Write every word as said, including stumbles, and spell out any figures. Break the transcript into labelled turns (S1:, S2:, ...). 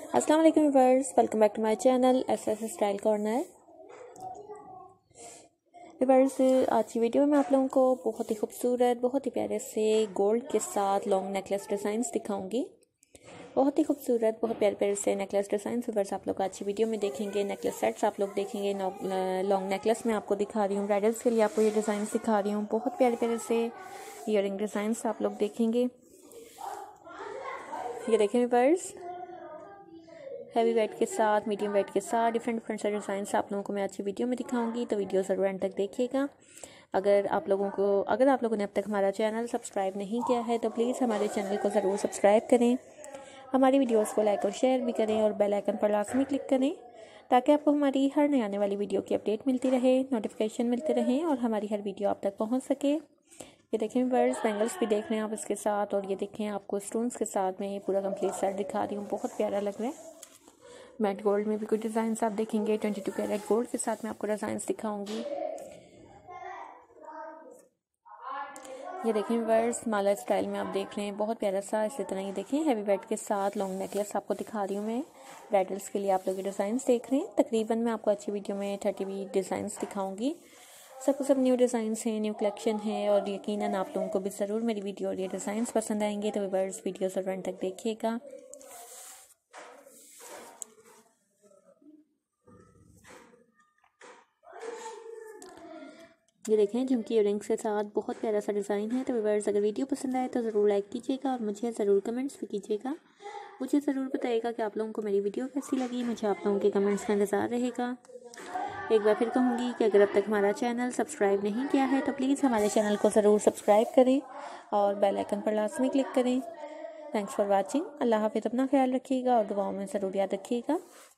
S1: अस्सलाम वालेकुम viewers, welcome back to my channel S S style corner. Viewers, आज की वीडियो में आप लोगों को बहुत ही खूबसूरत, बहुत ही प्यारे से गोल्ड के साथ लॉन्ग नेकलेस डिज़ाइंस दिखाऊंगी। बहुत ही खूबसूरत, बहुत प्यारे प्यारे से नेकलेस डिज़ाइंस व्यूअर्स आप लोग आज की वीडियो में देखेंगे। नेकलेस सेट्स आप लोग देखेंगे। लॉन्ग नेकलेस में आपको दिखा रही हूँ, ब्राइडल्स के लिए आपको ये डिज़ाइन दिखा रही हूँ। बहुत प्यारे प्यारे से ईयरिंग डिज़ाइंस आप लोग देखेंगे। ये देखें व्यूअर्स, हैवी वेट के साथ, मीडियम वेट के साथ डिफरेंट डिफरेंट से डिज़ाइंस आप लोगों को मैं आज की वीडियो में दिखाऊंगी, तो वीडियो ज़रूर एंड तक देखिएगा। अगर आप लोगों को अगर आप लोगों ने अब तक हमारा चैनल सब्सक्राइब नहीं किया है तो प्लीज़ हमारे चैनल को ज़रूर सब्सक्राइब करें, हमारी वीडियोस को लाइक और शेयर भी करें और बेल आइकन पर लाजमी क्लिक करें ताकि आपको हमारी हर नई आने वाली वीडियो की अपडेट मिलती रहे, नोटिफिकेशन मिलते रहें और हमारी हर वीडियो आप तक पहुँच सके। ये देखें व्यूअर्स, बैंगल्स भी देख रहे हैं आप इसके साथ, और ये देखें आपको स्टोन्स के साथ में पूरा कंप्लीट सेट दिखा रही हूँ। बहुत प्यारा लग रहा है। मैट गोल्ड में भी कुछ डिज़ाइंस आप देखेंगे। ट्वेंटी टू कैरेट गोल्ड के साथ मैं आपको डिज़ाइंस दिखाऊंगी। ये देखें व्यूअर्स, माला स्टाइल में आप देख रहे हैं, बहुत प्यारा सा। इसी तरह ये देखें हैवी वेट के साथ लॉन्ग नेकलेस आपको दिखा रही हूँ मैं। ब्राइडल्स के लिए आप लोग ये डिज़ाइंस देख रहे हैं। तकरीबन मैं आपको अच्छी वीडियो में थर्टी डिज़ाइंस दिखाऊंगी। सब सब न्यू डिज़ाइंस हैं, न्यू कलेक्शन है, और यकीनन आप लोगों को भी ज़रूर मेरी वीडियो और ये डिज़ाइंस पसंद आएंगे। तो व्यूअर्स, वीडियो ज़रूर एंड तक देखिएगा। ये देखें झुमकी इयरिंग्स के साथ बहुत प्यारा सा डिज़ाइन है। तो व्यूअर्स, अगर वीडियो पसंद आए तो ज़रूर लाइक कीजिएगा और मुझे ज़रूर कमेंट्स भी कीजिएगा। मुझे ज़रूर बताइएगा कि आप लोगों को मेरी वीडियो कैसी लगी। मुझे आप लोगों के कमेंट्स का इंतज़ार रहेगा। एक बार फिर कहूँगी कि अगर अब तक हमारा चैनल सब्सक्राइब नहीं किया है तो प्लीज़ हमारे चैनल को ज़रूर सब्सक्राइब करें और बेल आइकन पर लाजमी क्लिक करें। Thanks for watching. अल्लाह हाफिज़। अपना ख्याल रखिएगा और दुआओं में ज़रूर याद रखिएगा।